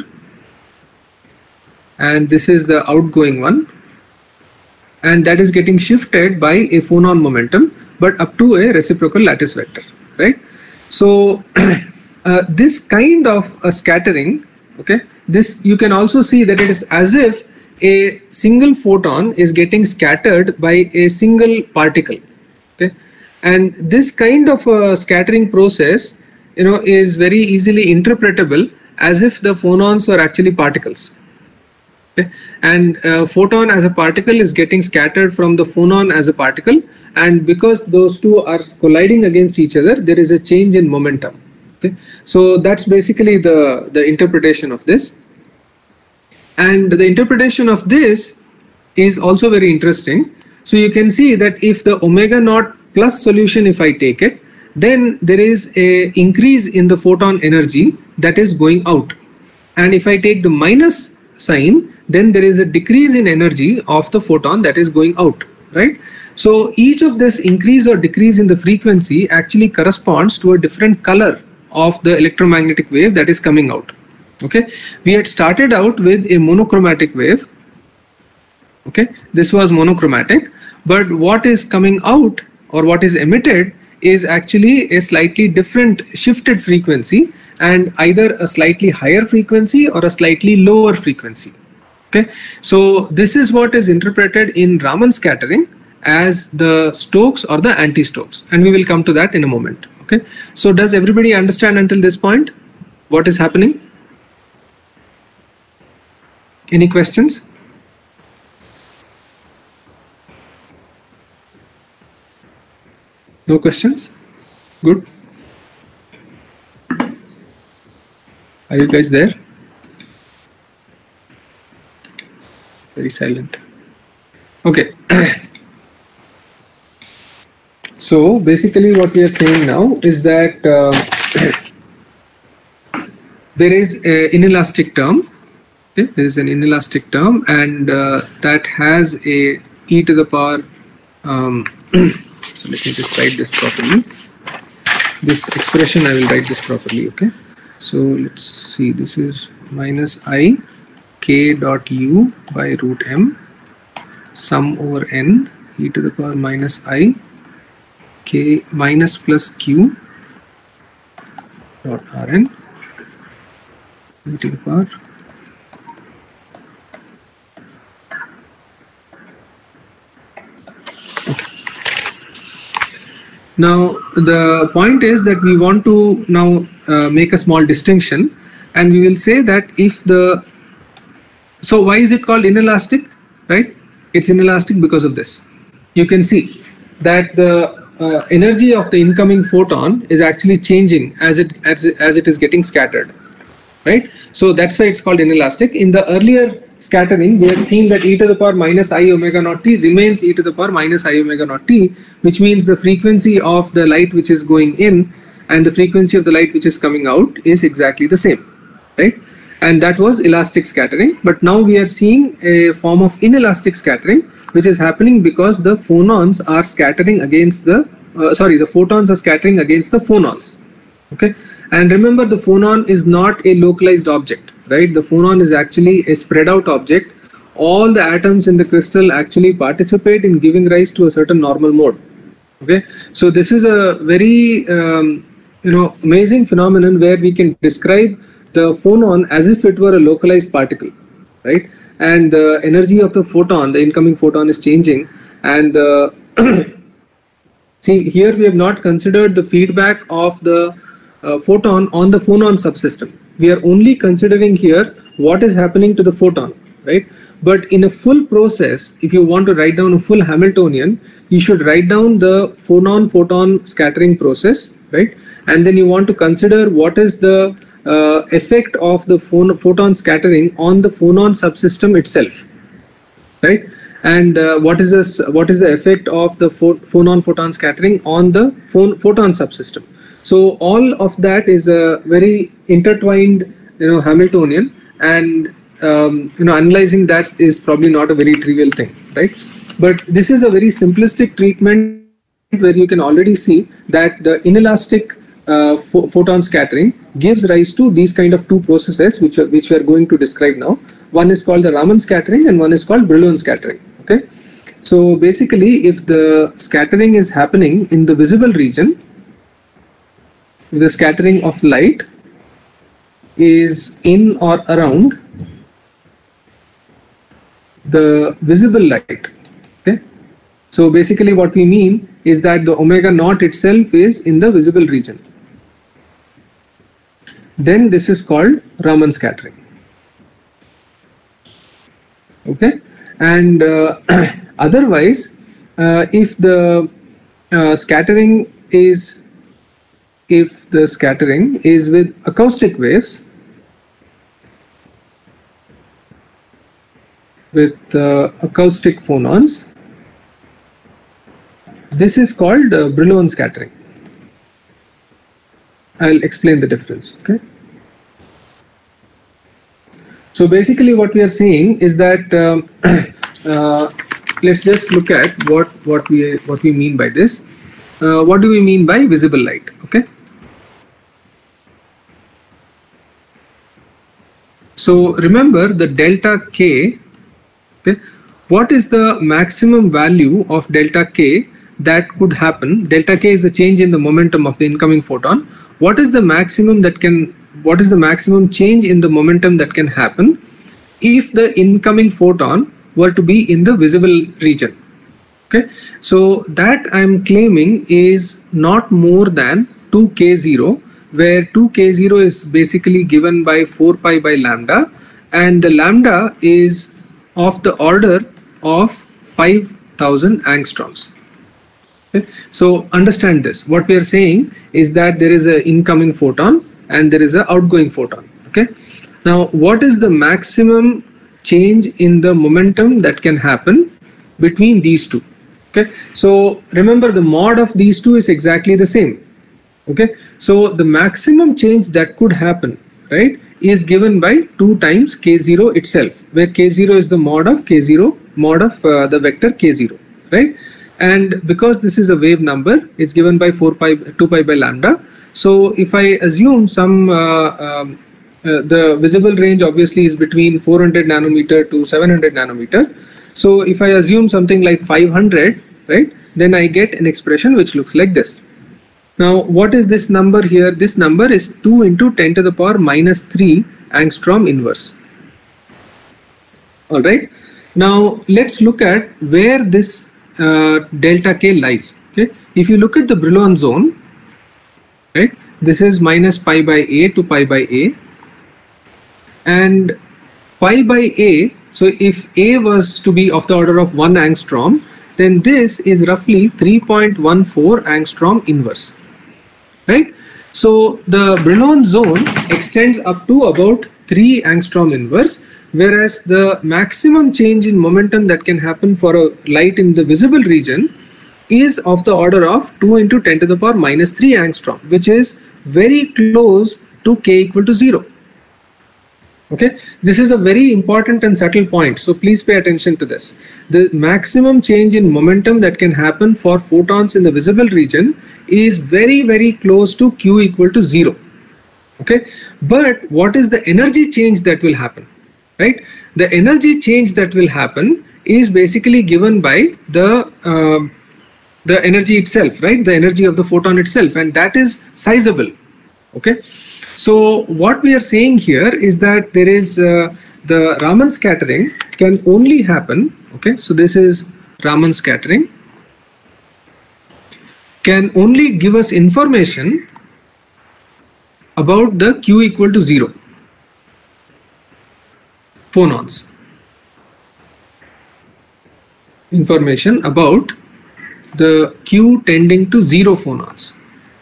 and this is the outgoing one, and that is getting shifted by a phonon momentum, but up to a reciprocal lattice vector, right? So uh, this kind of a scattering, okay, this you can also see that it is as if a single photon is getting scattered by a single particle. Okay, and this kind of a scattering process, you know, is very easily interpretable as if the phonons were actually particles. Okay, and uh, photon as a particle is getting scattered from the phonon as a particle, and because those two are colliding against each other, there is a change in momentum. Okay, so that's basically the the interpretation of this, and the interpretation of this is also very interesting. So you can see that if the omega naught plus solution, if I take it, then there is a increase in the photon energy that is going out, and if I take the minus sign, then there is a decrease in energy of the photon that is going out, right? So each of this increase or decrease in the frequency actually corresponds to a different color of the electromagnetic wave that is coming out. Okay, we had started out with a monochromatic wave. Okay, this was monochromatic, but what is coming out or what is emitted is actually a slightly different shifted frequency, and either a slightly higher frequency or a slightly lower frequency. Okay, so this is what is interpreted in Raman scattering as the Stokes or the anti-Stokes, and we will come to that in a moment. Okay, so does everybody understand until this point what is happening? Any questions? No questions? Good. Are you guys there? Very silent. Okay. So basically what we are saying now is that uh, there is an inelastic term. Okay? There is an inelastic term, and uh, that has a e to the power. Um, so let me just write this properly. This expression I will write this properly. Okay. So let's see. This is minus I k dot u by root m sum over n e to the power minus I k minus plus q dot rn e to the power okay. Now the point is that we want to now uh, make a small distinction, and we will say that if the so why is it called inelastic, right? It's inelastic because of this. You can see that the uh, energy of the incoming photon is actually changing as it as it, as it is getting scattered, right? So that's why it's called inelastic. In the earlier scattering, we had seen that e to the power minus I omega naught t remains e to the power minus I omega naught t, which means the frequency of the light which is going in and the frequency of the light which is coming out is exactly the same, right? And that was elastic scattering. But now we are seeing a form of inelastic scattering, which is happening because the phonons are scattering against the uh, sorry the photons are scattering against the phonons. Okay, and remember, the phonon is not a localized object, right? The phonon is actually a spread out object. All the atoms in the crystal actually participate in giving rise to a certain normal mode. Okay, so this is a very um, you know amazing phenomenon where we can describe the phonon as if it were a localized particle, right? And the energy of the photon, the incoming photon, is changing. And uh, see, here we have not considered the feedback of the uh, photon on the phonon subsystem. We are only considering here what is happening to the photon, right? But in a full process, if you want to write down a full Hamiltonian, you should write down the phonon-photon scattering process, right? And then you want to consider what is the Uh, effect of the phon photon scattering on the phonon subsystem itself, right? And uh, what is this? What is the effect of the pho phonon photon scattering on the phon photon subsystem? So all of that is a very intertwined, you know, Hamiltonian, and um, you know, analyzing that is probably not a very trivial thing, right? But this is a very simplistic treatment where you can already see that the inelastic Uh, pho photon scattering gives rise to these kind of two processes which are, which we are going to describe now. One is called the Raman scattering and one is called Brillouin scattering. Okay, so basically, if the scattering is happening in the visible region, the scattering of light is in or around the visible light. Okay, so basically what we mean is that the omega naught itself is in the visible region. Then this is called Raman scattering. Okay, and uh, otherwise, uh, if the uh, scattering is if the scattering is with acoustic waves, with uh, acoustic phonons, this is called uh, Brillouin scattering. I'll explain the difference. Okay. So basically, what we are saying is that um, uh, let's just look at what what we what we mean by this. Uh, what do we mean by visible light? Okay. So remember the delta k. Okay. What is the maximum value of delta k that could happen? Delta k is the change in the momentum of the incoming photon. What is the maximum that can, what is the maximum change in the momentum that can happen if the incoming photon were to be in the visible region. Okay, so that I'm claiming is not more than two K zero, where two K zero is basically given by four pi by lambda, and the lambda is of the order of five thousand angstroms. Okay, so understand this. What we are saying is that there is an incoming photon and there is an outgoing photon. Okay, now what is the maximum change in the momentum that can happen between these two? Okay, so remember the mod of these two is exactly the same. Okay, so the maximum change that could happen, right, is given by two times K zero itself, where K zero is the mod of K zero, mod of uh, the vector K zero, right? And because this is a wave number, it's given by four pi, two pi by lambda. So if I assume some, uh, um, uh, the visible range obviously is between four hundred nanometer to seven hundred nanometer. So if I assume something like five hundred, right, then I get an expression which looks like this. Now, what is this number here? This number is two into ten to the power minus three angstrom inverse. All right. Now, let's look at where this uh, delta K lies. Okay. If you look at the Brillouin zone, right, this is minus pi by A to pi by A, and pi by A. So if A was to be of the order of one angstrom, then this is roughly three point one four angstrom inverse, right? So the Brillouin zone extends up to about three angstrom inverse, whereas the maximum change in momentum that can happen for a light in the visible region is of the order of two into ten to the power minus three angstrom, which is very close to K equal to zero. Okay, this is a very important and subtle point, so please pay attention to this. The maximum change in momentum that can happen for photons in the visible region is very very close to Q equal to zero. Okay, but what is the energy change that will happen, right? The energy change that will happen is basically given by the uh, the energy itself, right? The energy of the photon itself, and that is sizable. Okay. So what we are saying here is that there is uh, the Raman scattering can only happen. Okay, so this is Raman scattering, can only give us information about the Q equal to zero phonons. Information about the Q tending to zero phonons.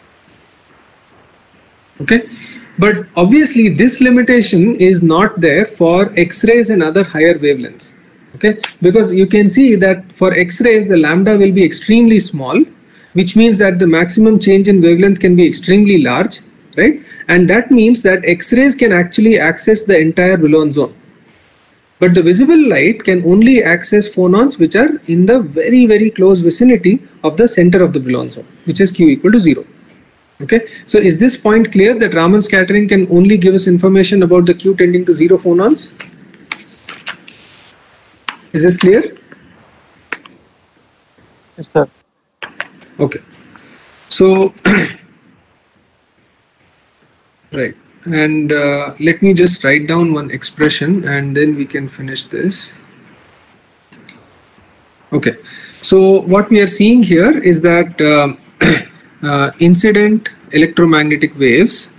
Okay. But obviously this limitation is not there for X-rays and other higher wavelengths. Okay, because you can see that for X-rays the lambda will be extremely small, which means that the maximum change in wavelength can be extremely large, right? And that means that X-rays can actually access the entire Brillouin zone. But the visible light can only access phonons which are in the very very close vicinity of the center of the Brillouin zone, which is Q equal to zero. Okay, so is this point clear that Raman scattering can only give us information about the Q tending to zero phonons? Is this clear? Yes, sir. Okay, so right, and uh, let me just write down one expression and then we can finish this. Okay, so what we are seeing here is that uh, Uh, incident electromagnetic waves,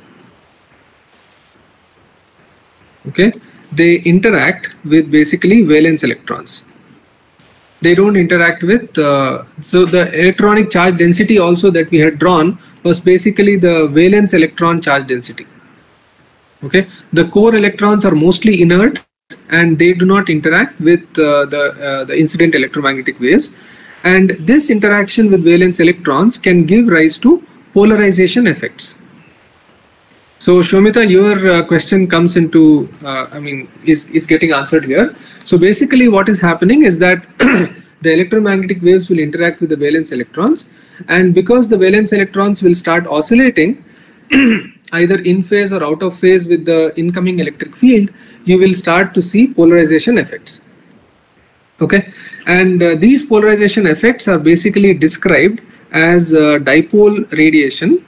okay, they interact with basically valence electrons. They don't interact with, uh, so the electronic charge density also that we had drawn was basically the valence electron charge density. Okay, the core electrons are mostly inert and they do not interact with uh, the, uh, the incident electromagnetic waves. And this interaction with valence electrons can give rise to polarization effects. So Shomita, your uh, question comes into, uh, I mean, is, is getting answered here. So basically what is happening is that the electromagnetic waves will interact with the valence electrons, and because the valence electrons will start oscillating either in phase or out of phase with the incoming electric field, you will start to see polarization effects. Okay, and uh, these polarization effects are basically described as uh, dipole radiation,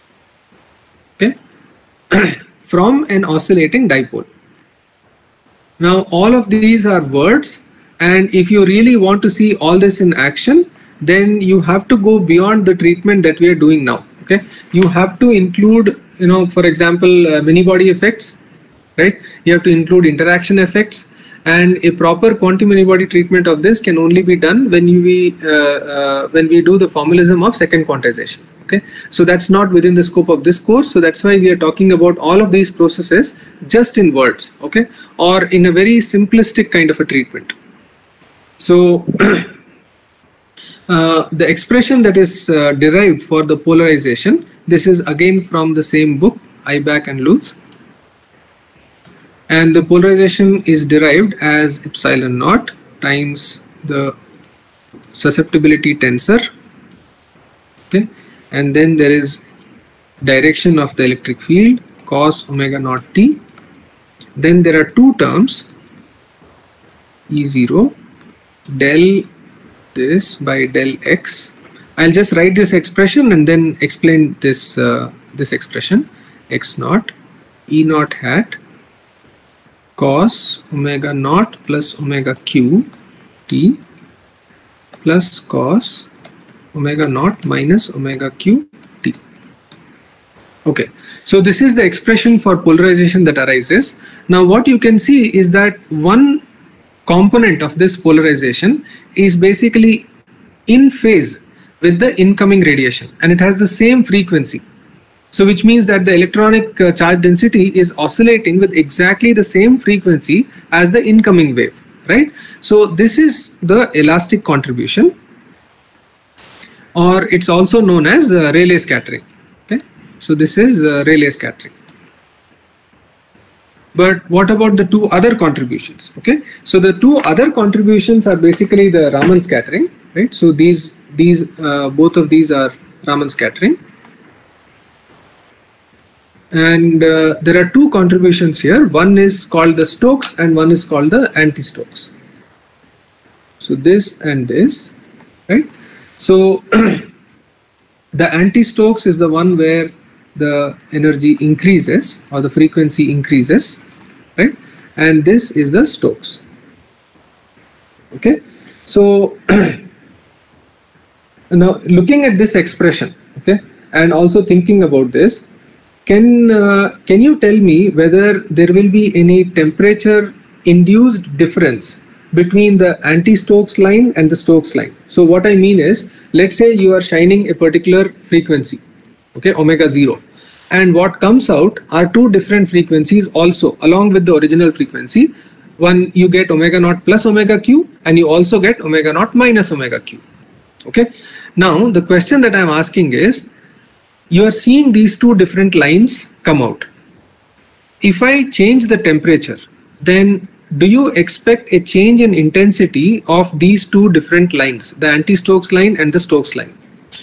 okay, from an oscillating dipole. Now all of these are words, and if you really want to see all this in action, then you have to go beyond the treatment that we are doing now. Okay, you have to include, you know, for example, uh, many body effects, right? You have to include interaction effects, and a proper quantum many body treatment of this can only be done when you we uh, uh, when we do the formalism of second quantization. Okay, so that's not within the scope of this course, so that's why we are talking about all of these processes just in words, okay, or in a very simplistic kind of a treatment. So uh, the expression that is uh, derived for the polarization, this is again from the same book, Ibach and Luth, and the polarization is derived as epsilon naught times the susceptibility tensor, okay, and then there is direction of the electric field cos omega naught t. Then there are two terms, E zero del this by del x. I'll just write this expression and then explain this uh, this expression, x naught E naught hat cos omega naught plus omega q t plus cos omega naught minus omega q t. Okay, so this is the expression for polarization that arises. Now what you can see is that one component of this polarization is basically in phase with the incoming radiation, and it has the same frequency. So which means that the electronic uh, charge density is oscillating with exactly the same frequency as the incoming wave, right? So this is the elastic contribution, or it's also known as uh, Rayleigh scattering. Okay, so this is uh, Rayleigh scattering. But what about the two other contributions? Okay, so the two other contributions are basically the Raman scattering, right? So these these uh, both of these are Raman scattering, and uh, there are two contributions here. One is called the Stokes and one is called the anti-Stokes. So this and this, right? So the anti-Stokes is the one where the energy increases or the frequency increases, right? And this is the Stokes. Okay, so now looking at this expression, okay, and also thinking about this, can uh, can you tell me whether there will be any temperature induced difference between the anti-Stokes line and the Stokes line? So what I mean is, let's say you are shining a particular frequency, okay, omega zero, and what comes out are two different frequencies also along with the original frequency. One, you get omega naught plus omega q, and you also get omega naught minus omega q. Okay, now the question that I'm asking is, you are seeing these two different lines come out. If I change the temperature, then do you expect a change in intensity of these two different lines, the anti-Stokes line and the Stokes line?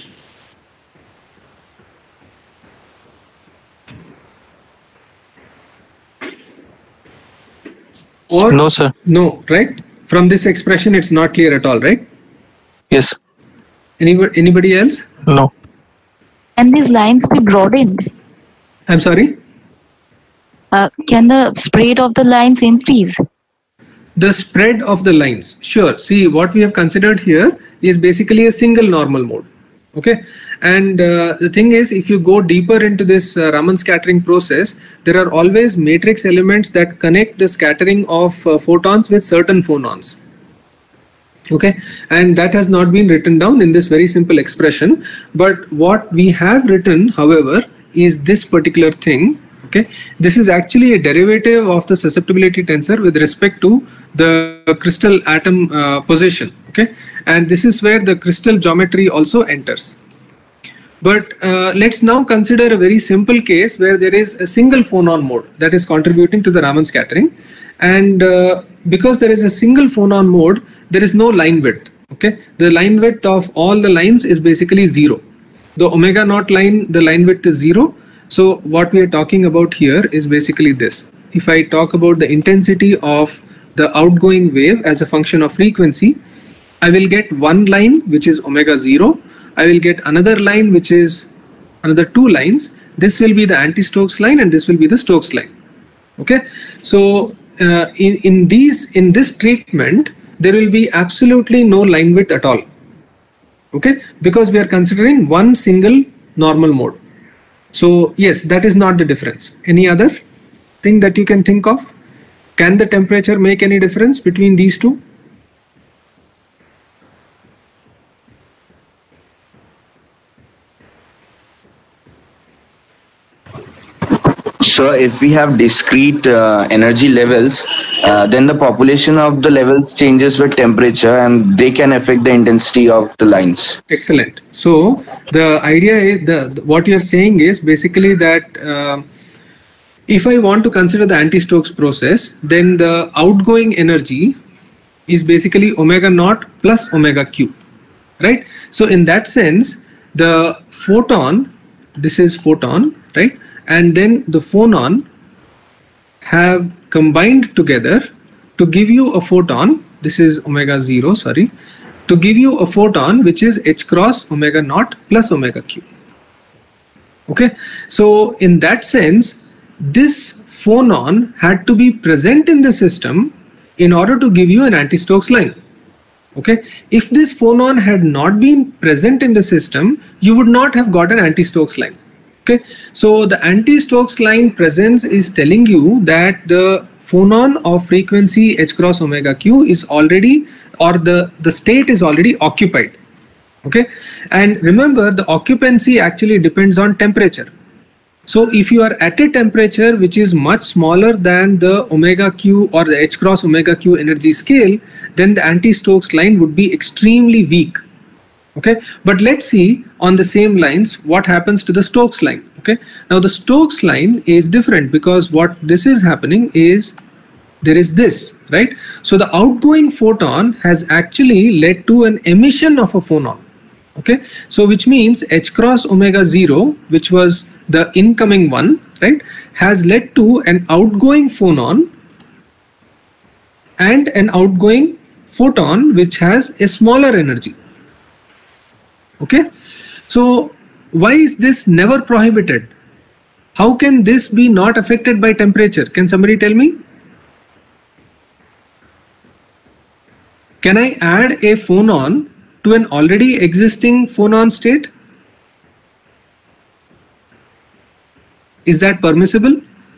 Or No, sir. no, right? From this expression, it's not clear at all, right? Yes. Anybody, anybody else? No. Can these lines be broadened? I'm sorry? Uh, can the spread of the lines increase? The spread of the lines, sure. See, what we have considered here is basically a single normal mode. Okay, and uh, the thing is, if you go deeper into this uh, Raman scattering process, there are always matrix elements that connect the scattering of uh, photons with certain phonons. Okay, and that has not been written down in this very simple expression, but what we have written, however, is this particular thing. Okay, this is actually a derivative of the susceptibility tensor with respect to the crystal atom uh, position. Okay, and this is where the crystal geometry also enters. But uh, let's now consider a very simple case where there is a single phonon mode that is contributing to the Raman scattering, and uh, because there is a single phonon mode, there is no line width. Okay, the line width of all the lines is basically zero. The omega naught line, the line width is zero. So what we are talking about here is basically this. If I talk about the intensity of the outgoing wave as a function of frequency, I will get one line which is omega zero. I will get another line which is another two lines. This will be the anti-Stokes line and this will be the Stokes line. Okay, so uh, in, in these in this treatment, there will be absolutely no line width at all. Okay, because we are considering one single normal mode. So yes, that is not the difference. Any other thing that you can think of? Can the temperature make any difference between these two? So if we have discrete uh, energy levels, uh, then the population of the levels changes with temperature and they can affect the intensity of the lines. Excellent. So the idea is, the what you're saying is basically that uh, if I want to consider the anti-Stokes process, then the outgoing energy is basically omega naught plus omega q, right? So in that sense, the photon, this is photon, right? And then the phonon have combined together to give you a photon. This is omega zero, sorry, to give you a photon which is h cross omega naught plus omega q. Okay, so in that sense, this phonon had to be present in the system in order to give you an anti-Stokes line. Okay, if this phonon had not been present in the system, you would not have got an anti-Stokes line. Okay, so the anti-Stokes line presence is telling you that the phonon of frequency h cross omega q is already, or the, the state is already occupied. Okay, and remember, the occupancy actually depends on temperature. So if you are at a temperature which is much smaller than the omega q or the h cross omega q energy scale, then the anti-Stokes line would be extremely weak. Okay, but let's see on the same lines what happens to the Stokes line. Okay, now the Stokes line is different because what this is happening is there is this, right? So the outgoing photon has actually led to an emission of a phonon. Okay, so which means h cross omega zero, which was the incoming one, right, has led to an outgoing phonon and an outgoing photon which has a smaller energy. Okay, so why is this never prohibited? How can this be not affected by temperature? Can somebody tell me? Can I add a phonon to an already existing phonon state? Is that permissible?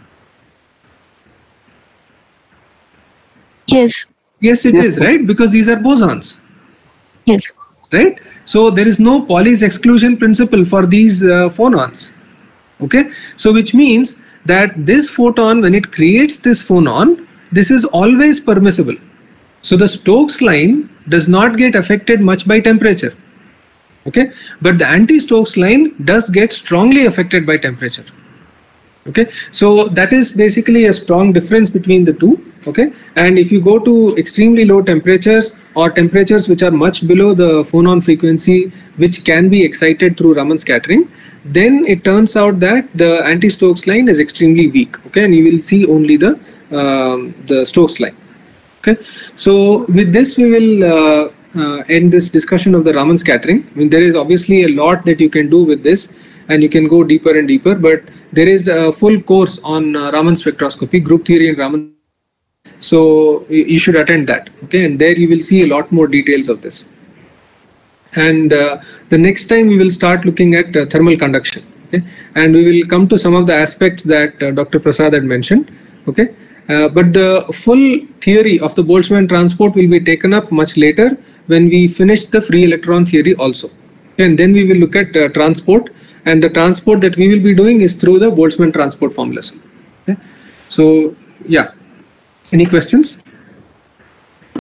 Yes. Yes, it Yes, is, sir. right? Because these are bosons, Yes. right? So there is no Pauli's exclusion principle for these uh, phonons. Okay, so which means that this photon, when it creates this phonon, this is always permissible. So the Stokes line does not get affected much by temperature. Okay, but the anti-Stokes line does get strongly affected by temperature. Okay, so that is basically a strong difference between the two. Okay, and if you go to extremely low temperatures or temperatures which are much below the phonon frequency, which can be excited through Raman scattering, then it turns out that the anti-Stokes line is extremely weak. Okay, and you will see only the um, the Stokes line. Okay, so with this we will uh, uh, end this discussion of the Raman scattering. I mean, there is obviously a lot that you can do with this, and you can go deeper and deeper, but there is a full course on uh, Raman spectroscopy, group theory and Raman. So you, you should attend that. Okay, and there you will see a lot more details of this. And uh, the next time we will start looking at uh, thermal conduction. Okay, and we will come to some of the aspects that uh, Doctor Prasad had mentioned. Okay, uh, but the full theory of the Boltzmann transport will be taken up much later when we finish the free electron theory also. Okay, and then we will look at uh, transport. And the transport that we will be doing is through the Boltzmann transport formulas. Okay? So, yeah. Any questions?